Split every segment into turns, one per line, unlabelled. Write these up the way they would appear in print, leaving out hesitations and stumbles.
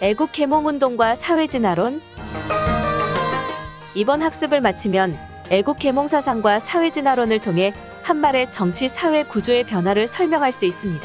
애국 계몽운동과 사회진화론. 이번 학습을 마치면 애국 계몽 사상과 사회진화론을 통해 한말의 정치 사회 구조의 변화를 설명할 수 있습니다.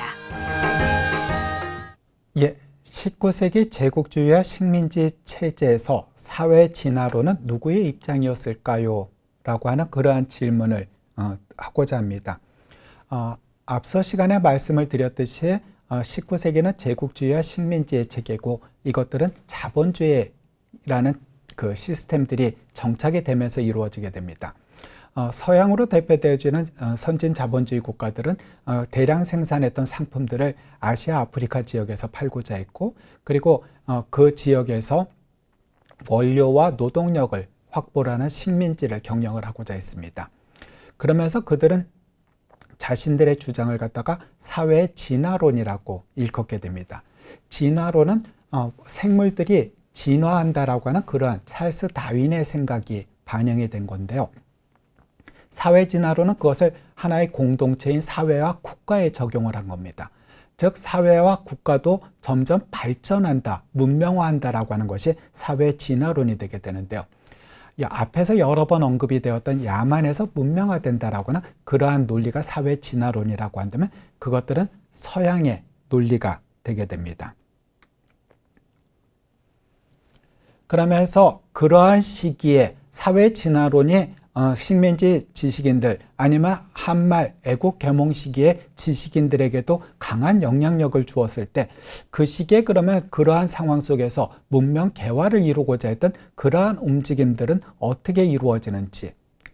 예, 19세기 제국주의와 식민지 체제에서 사회진화론은 누구의 입장이었을까요? 라고 하는 그러한 질문을 하고자 합니다. 앞서 시간에 말씀을 드렸듯이 19세기는 제국주의와 식민지의 체계고 이것들은 자본주의라는 그 시스템들이 정착이 되면서 이루어지게 됩니다. 서양으로 대표되어지는 선진 자본주의 국가들은 대량 생산했던 상품들을 아시아, 아프리카 지역에서 팔고자 했고, 그리고 그 지역에서 원료와 노동력을 확보하는 식민지를 경영을 하고자 했습니다. 그러면서 그들은 자신들의 주장을 갖다가 사회 진화론이라고 일컫게 됩니다. 진화론은 생물들이 진화한다라고 하는 그러한 찰스 다윈의 생각이 반영이 된 건데요. 사회 진화론은 그것을 하나의 공동체인 사회와 국가에 적용을 한 겁니다. 즉 사회와 국가도 점점 발전한다, 문명화한다라고 하는 것이 사회 진화론이 되게 되는데요. 앞에서 여러 번 언급이 되었던 야만에서 문명화된다라고 하는 그러한 논리가 사회 진화론이라고 한다면 그것들은 서양의 논리가 되게 됩니다. 그러면서 그러한 시기에 사회 진화론이 식민지 지식인들 아니면 한말 애국 계몽 시기의 지식인들에게도 강한 영향력을 주었을 때 그 시기에 그러면 그러한 상황 속에서 문명 개화를 이루고자 했던 그러한 움직임들은 어떻게 이루어지는지,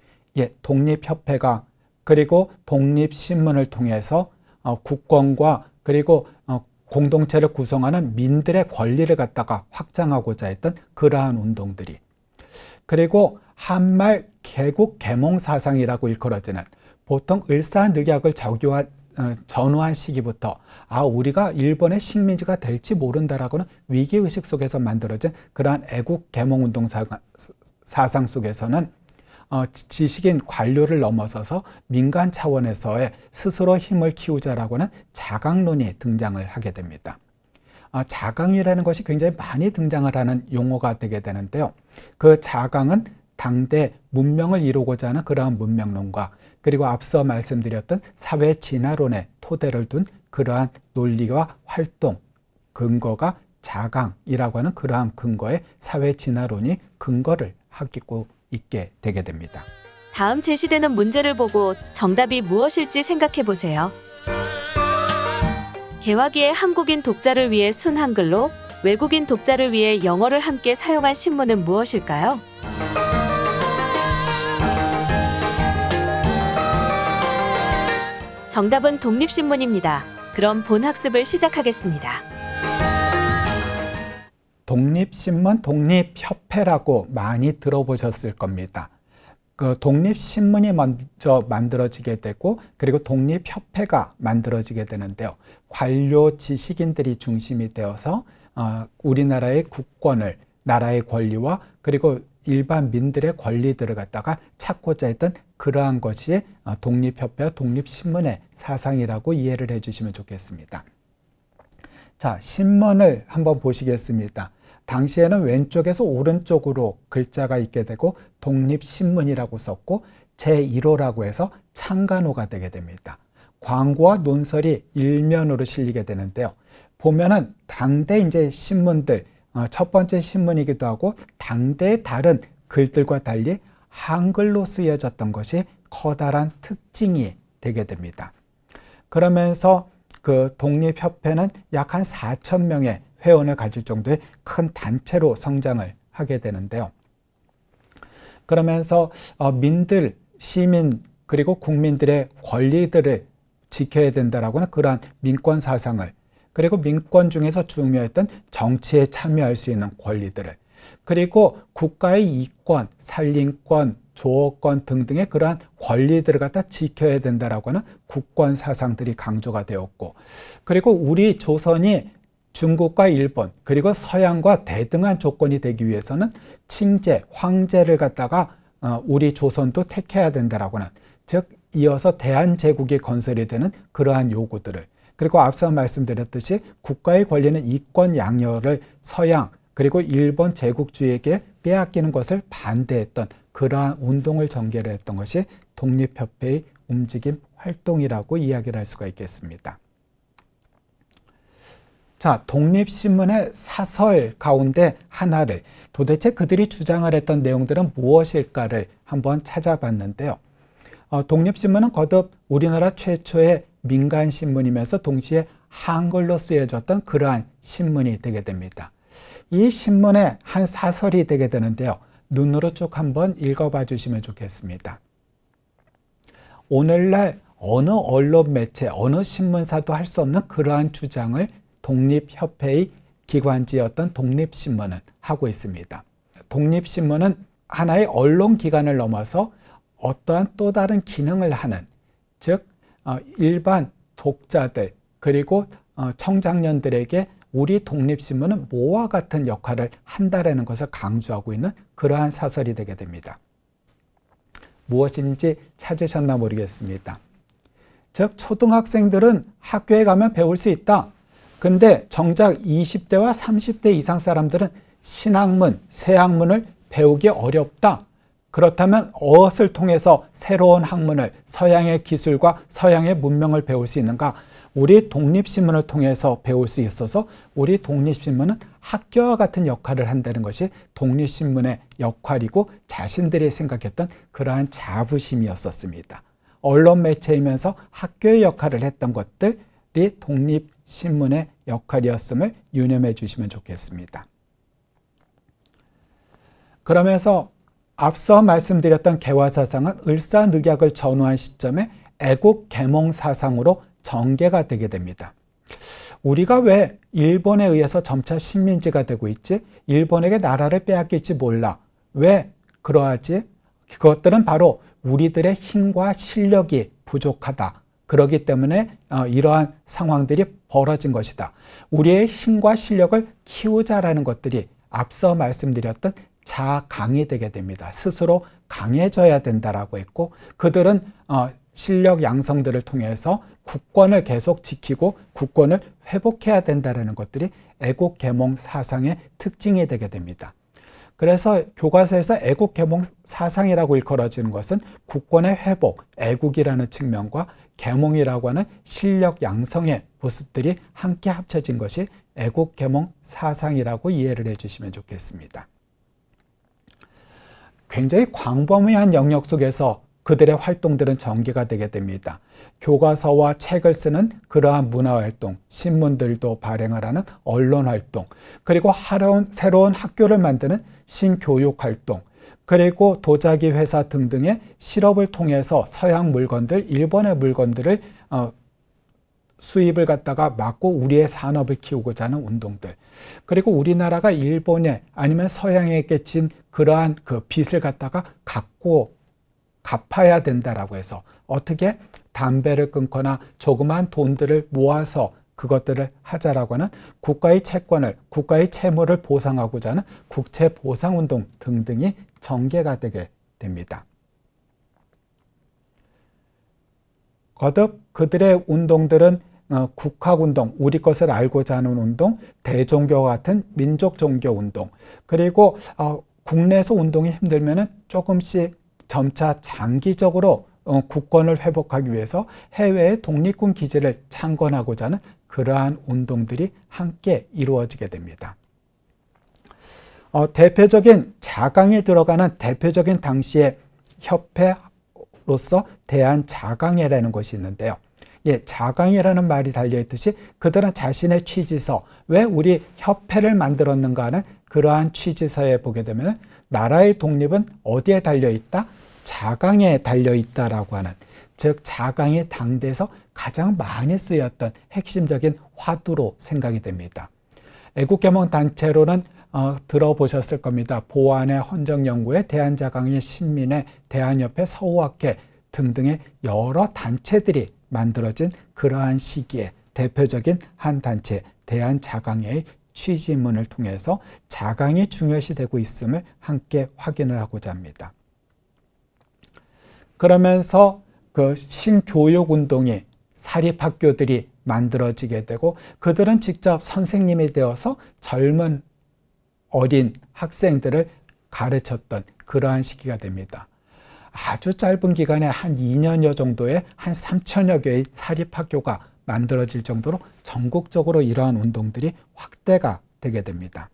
독립협회가 그리고 독립신문을 통해서 국권과 그리고 공동체를 구성하는 민들의 권리를 갖다가 확장하고자 했던 그러한 운동들이, 그리고 한말 개국 계몽 사상이라고 일컬어지는 보통 을사늑약을 전후한 시기부터 우리가 일본의 식민지가 될지 모른다라고는 위기의식 속에서 만들어진 그러한 애국 계몽 운동 사상 속에서는 지식인 관료를 넘어서서 민간 차원에서의 스스로 힘을 키우자라고는 자강론이 등장을 하게 됩니다. 자강이라는 것이 굉장히 많이 등장을 하는 용어가 되게 되는데요. 그 자강은 당대 문명을 이루고자 하는 그러한 문명론과 그리고 앞서 말씀드렸던 사회 진화론의 토대를 둔 그러한 논리와 활동 근거가 자강이라고 하는 그러한 근거에 사회 진화론이 근거를 하고 있게 되게 됩니다.
다음 제시되는 문제를 보고 정답이 무엇일지 생각해 보세요. 개화기의 한국인 독자를 위해 순한글로, 외국인 독자를 위해 영어를 함께 사용한 신문은 무엇일까요? 정답은 독립신문입니다. 그럼 본 학습을 시작하겠습니다.
독립신문, 독립협회라고 많이 들어보셨을 겁니다. 그 독립신문이 먼저 만들어지게 되고 그리고 독립협회가 만들어지게 되는데요. 관료 지식인들이 중심이 되어서 우리나라의 국권을, 나라의 권리와 그리고 일반 민들의 권리들을 갖다가 찾고자 했던 그러한 것이 독립협회와 독립신문의 사상이라고 이해를 해주시면 좋겠습니다. 자, 신문을 한번 보시겠습니다. 당시에는 왼쪽에서 오른쪽으로 글자가 있게 되고 독립신문이라고 썼고 제1호라고 해서 창간호가 되게 됩니다. 광고와 논설이 일면으로 실리게 되는데요. 보면은 당대 이제 신문들, 첫 번째 신문이기도 하고 당대의 다른 글들과 달리 한글로 쓰여졌던 것이 커다란 특징이 되게 됩니다. 그러면서 그 독립협회는 약 한 4천 명의 회원을 가질 정도의 큰 단체로 성장을 하게 되는데요. 그러면서 민들, 시민 그리고 국민들의 권리들을 지켜야 된다라고 하는 그러한 민권 사상을, 그리고 민권 중에서 중요했던 정치에 참여할 수 있는 권리들을, 그리고 국가의 이권, 산림권, 조어권 등등의 그러한 권리들을 갖다 지켜야 된다라고 하는 국권 사상들이 강조가 되었고, 그리고 우리 조선이 중국과 일본 그리고 서양과 대등한 조건이 되기 위해서는 칭제, 황제를 갖다가 우리 조선도 택해야 된다라고 하는, 즉 이어서 대한제국이 건설이 되는 그러한 요구들을, 그리고 앞서 말씀드렸듯이 국가의 권리는 이권 양요를 서양 그리고 일본 제국주의에게 빼앗기는 것을 반대했던 그러한 운동을 전개를 했던 것이 독립협회의 움직임 활동이라고 이야기를 할 수가 있겠습니다. 자, 독립신문의 사설 가운데 하나를 도대체 그들이 주장을 했던 내용들은 무엇일까를 한번 찾아봤는데요. 독립신문은 거듭 우리나라 최초의 민간신문이면서 동시에 한글로 쓰여졌던 그러한 신문이 되게 됩니다. 이 신문의 한 사설이 되게 되는데요. 눈으로 쭉 한번 읽어봐 주시면 좋겠습니다. 오늘날 어느 언론 매체, 어느 신문사도 할 수 없는 그러한 주장을 독립협회의 기관지였던 독립신문은 하고 있습니다. 독립신문은 하나의 언론기관을 넘어서 어떠한 또 다른 기능을 하는, 즉 일반 독자들 그리고 청장년들에게 우리 독립신문은 뭐와 같은 역할을 한다라는 것을 강조하고 있는 그러한 사설이 되게 됩니다. 무엇인지 찾으셨나 모르겠습니다. 즉 초등학생들은 학교에 가면 배울 수 있다. 근데 정작 20대와 30대 이상 사람들은 신학문, 세학문을 배우기 어렵다. 그렇다면 무엇을 통해서 새로운 학문을, 서양의 기술과 서양의 문명을 배울 수 있는가? 우리 독립신문을 통해서 배울 수 있어서 우리 독립신문은 학교와 같은 역할을 한다는 것이 독립신문의 역할이고 자신들이 생각했던 그러한 자부심이었었습니다. 언론 매체이면서 학교의 역할을 했던 것들이 독립신문의 역할이었음을 유념해 주시면 좋겠습니다. 그러면서 앞서 말씀드렸던 개화사상은 을사늑약을 전후한 시점에 애국 계몽 사상으로 전개가 되게 됩니다. 우리가 왜 일본에 의해서 점차 식민지가 되고 있지? 일본에게 나라를 빼앗길지 몰라. 왜 그러하지? 그것들은 바로 우리들의 힘과 실력이 부족하다. 그렇기 때문에 이러한 상황들이 벌어진 것이다. 우리의 힘과 실력을 키우자라는 것들이 앞서 말씀드렸던 자강이 되게 됩니다. 스스로 강해져야 된다라고 했고 그들은 실력 양성들을 통해서 국권을 계속 지키고 국권을 회복해야 된다는 것들이 애국 계몽 사상의 특징이 되게 됩니다. 그래서 교과서에서 애국 계몽 사상이라고 일컬어지는 것은 국권의 회복, 애국이라는 측면과 계몽이라고 하는 실력 양성의 모습들이 함께 합쳐진 것이 애국 계몽 사상이라고 이해를 해주시면 좋겠습니다. 굉장히 광범위한 영역 속에서 그들의 활동들은 전개가 되게 됩니다. 교과서와 책을 쓰는 그러한 문화활동, 신문들도 발행을 하는 언론활동, 그리고 새로운 학교를 만드는 신교육활동, 그리고 도자기 회사 등등의 실업을 통해서 서양 물건들, 일본의 물건들을 수입을 갖다가 막고 우리의 산업을 키우고자 하는 운동들, 그리고 우리나라가 일본에 아니면 서양에게 진 그러한 그 빚을 갖다가 갚아야 된다라고 해서 어떻게 담배를 끊거나 조그만 돈들을 모아서 그것들을 하자라고 하는 국가의 채권을, 국가의 채무를 보상하고자 하는 국채보상운동 등등이 전개가 되게 됩니다. 거듭 그들의 운동들은 국학운동, 우리 것을 알고자 하는 운동, 대종교와 같은 민족종교운동, 그리고 국내에서 운동이 힘들면 조금씩 점차 장기적으로 국권을 회복하기 위해서 해외의 독립군 기지를 창건하고자 하는 그러한 운동들이 함께 이루어지게 됩니다. 대표적인 자강에 들어가는 대표적인 당시의 협회로서 대한자강회라는 것이 있는데요. 자강이라는 말이 달려있듯이 그들은 자신의 취지서, 왜 우리 협회를 만들었는가 하는 그러한 취지서에 보게 되면 나라의 독립은 어디에 달려있다? 자강에 달려있다라고 하는, 즉 자강이 당대에서 가장 많이 쓰였던 핵심적인 화두로 생각이 됩니다. 애국계몽 단체로는 들어보셨을 겁니다. 보안의 헌정연구회, 대한자강회, 신민회, 대한협회, 서우학회 등등의 여러 단체들이 만들어진 그러한 시기에 대표적인 한 단체 대한자강회의 취지문을 통해서 자강이 중요시되고 있음을 함께 확인을 하고자 합니다. 그러면서 그 신교육운동이 사립학교들이 만들어지게 되고 그들은 직접 선생님이 되어서 젊은 어린 학생들을 가르쳤던 그러한 시기가 됩니다. 아주 짧은 기간에 한 2년여 정도에 한 3천여 개의 사립학교가 만들어질 정도로 전국적으로 이러한 운동들이 확대가 되게 됩니다.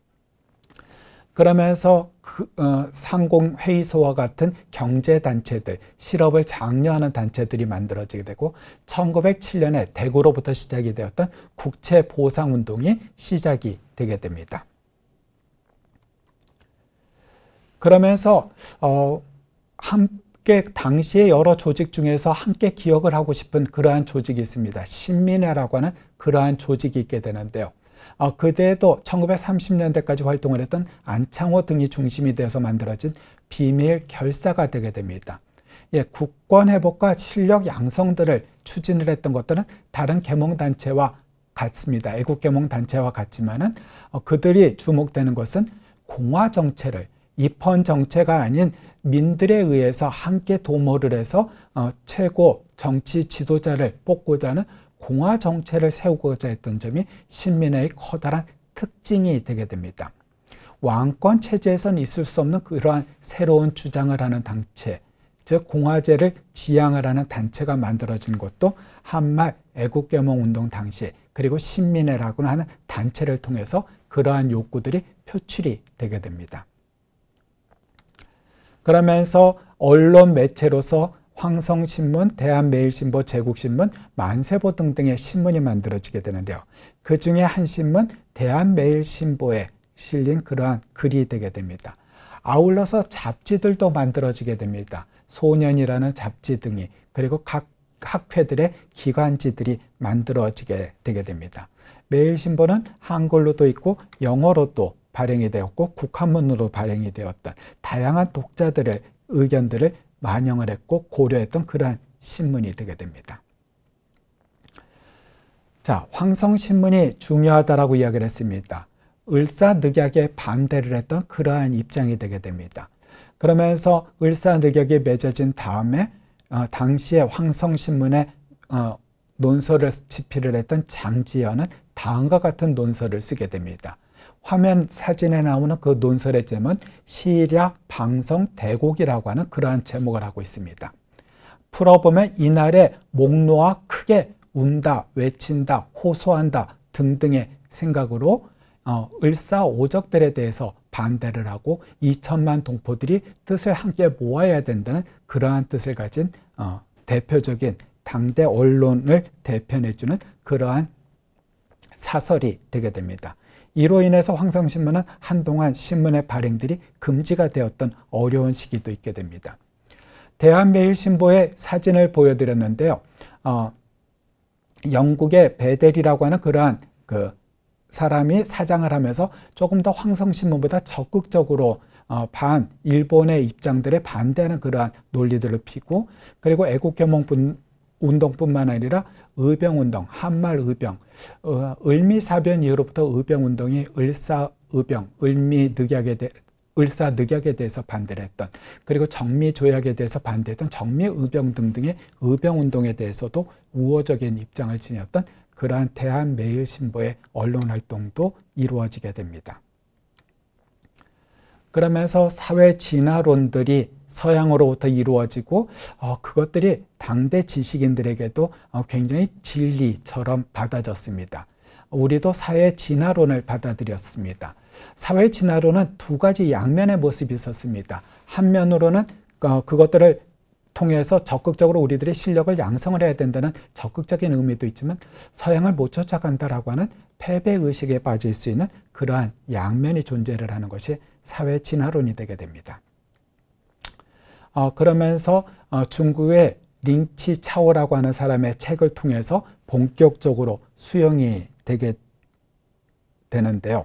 그러면서 상공회의소와 같은 경제단체들, 실업을 장려하는 단체들이 만들어지게 되고 1907년에 대구로부터 시작이 되었던 국채보상운동이 시작이 되게 됩니다. 그러면서 함께 당시의 여러 조직 중에서 함께 기억을 하고 싶은 그러한 조직이 있습니다. 신민회라고 하는 그러한 조직이 있게 되는데요. 그때에도 1930년대까지 활동을 했던 안창호 등이 중심이 되어서 만들어진 비밀 결사가 되게 됩니다. 국권 회복과 실력 양성들을 추진을 했던 것들은 다른 계몽단체와 같습니다. 애국계몽단체와 같지만은 그들이 주목되는 것은 공화정체를 입헌 정체가 아닌 민들에 의해서 함께 도모를 해서 최고 정치 지도자를 뽑고자 하는 공화 정체를 세우고자 했던 점이 신민회의 커다란 특징이 되게 됩니다. 왕권 체제에서는 있을 수 없는 그러한 새로운 주장을 하는 단체, 즉 공화제를 지향을 하는 단체가 만들어진 것도 한말 애국계몽운동 당시 그리고 신민회라고 하는 단체를 통해서 그러한 욕구들이 표출이 되게 됩니다. 그러면서 언론 매체로서 황성신문, 대한매일신보, 제국신문, 만세보 등등의 신문이 만들어지게 되는데요. 그 중에 한 신문, 대한매일신보에 실린 그러한 글이 되게 됩니다. 아울러서 잡지들도 만들어지게 됩니다. 소년이라는 잡지 등이, 그리고 각 학회들의 기관지들이 만들어지게 되게 됩니다. 매일신보는 한글로도 있고 영어로도 발행이 되었고 국한문으로 발행이 되었던 다양한 독자들의 의견들을 반영을 했고 고려했던 그러한 신문이 되게 됩니다. 자, 황성신문이 중요하다라고 이야기를 했습니다. 을사늑약에 반대를 했던 그러한 입장이 되게 됩니다. 그러면서 을사늑약이 맺어진 다음에 당시에 황성신문의 논설을 집필을 했던 장지연은 다음과 같은 논설을 쓰게 됩니다. 화면 사진에 나오는 그 논설의 제목은 시략 방성 대곡이라고 하는 그러한 제목을 하고 있습니다. 풀어보면 이날에 목 놓아 크게 운다, 외친다, 호소한다 등등의 생각으로 을사오적들에 대해서 반대를 하고 2천만 동포들이 뜻을 함께 모아야 된다는 그러한 뜻을 가진 대표적인 당대 언론을 대표해주는 그러한 사설이 되게 됩니다. 이로 인해서 황성신문은 한동안 신문의 발행들이 금지가 되었던 어려운 시기도 있게 됩니다. 대한매일신보의 사진을 보여드렸는데요. 영국의 베델이라고 하는 그러한 그 사람이 사장을 하면서 조금 더 황성신문보다 적극적으로 일본의 입장들에 반대하는 그러한 논리들을 피고, 그리고 애국계몽 운동뿐만 아니라 의병운동, 한말의병, 을미사변 이후로부터 의병운동이 을사의병, 을사늑약에 대해서 반대를 했던, 그리고 정미조약에 대해서 반대했던 정미의병 등등의 의병운동에 대해서도 우호적인 입장을 지녔던 그러한 대한매일신보의 언론활동도 이루어지게 됩니다. 그러면서 사회 진화론들이 서양으로부터 이루어지고 그것들이 당대 지식인들에게도 굉장히 진리처럼 받아졌습니다. 우리도 사회 진화론을 받아들였습니다. 사회 진화론은 두 가지 양면의 모습이 있었습니다. 한면으로는 그것들을 통해서 적극적으로 우리들의 실력을 양성을 해야 된다는 적극적인 의미도 있지만 서양을 못 쫓아간다라고 하는 패배의식에 빠질 수 있는 그러한 양면이 존재를 하는 것이 사회 진화론이 되게 됩니다. 그러면서 중국의 링치 차오라고 하는 사람의 책을 통해서 본격적으로 수용이 되게 되는데요.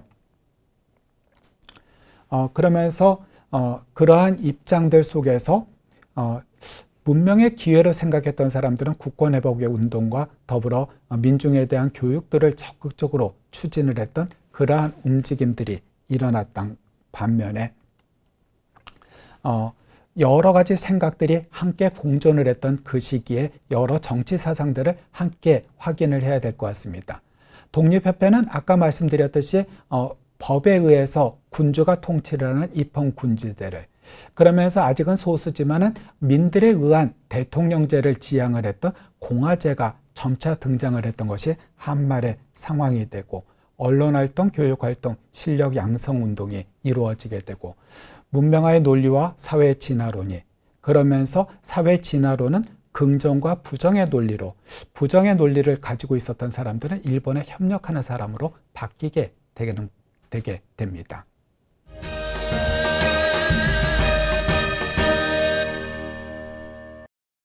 그러면서 그러한 입장들 속에서 문명의 기회로 생각했던 사람들은 국권회복의 운동과 더불어 민중에 대한 교육들을 적극적으로 추진을 했던 그러한 움직임들이 일어났던 반면에 여러 가지 생각들이 함께 공존을 했던 그 시기에 여러 정치 사상들을 함께 확인을 해야 될 것 같습니다. 독립협회는 아까 말씀드렸듯이 법에 의해서 군주가 통치를 하는 입헌군주제를, 그러면서 아직은 소수지만은 민들에 의한 대통령제를 지향을 했던 공화제가 점차 등장을 했던 것이 한말의 상황이 되고, 언론활동, 교육활동, 실력 양성운동이 이루어지게 되고, 문명화의 논리와 사회 진화론이, 그러면서 사회 진화론은 긍정과 부정의 논리로, 부정의 논리를 가지고 있었던 사람들은 일본에 협력하는 사람으로 바뀌게 되게 됩니다.